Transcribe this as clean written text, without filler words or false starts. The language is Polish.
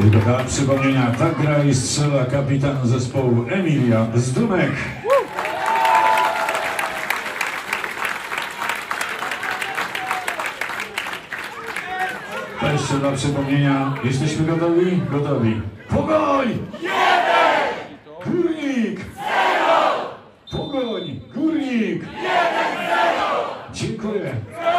Dla przypomnienia, tak gra i strzela kapitan zespołu Emilia Zdumek. To jeszcze dla przypomnienia, jesteśmy gotowi? Gotowi. Pogoń! 1! Górnik! 0! Pogoń! Górnik! 1-0! Dziękuję.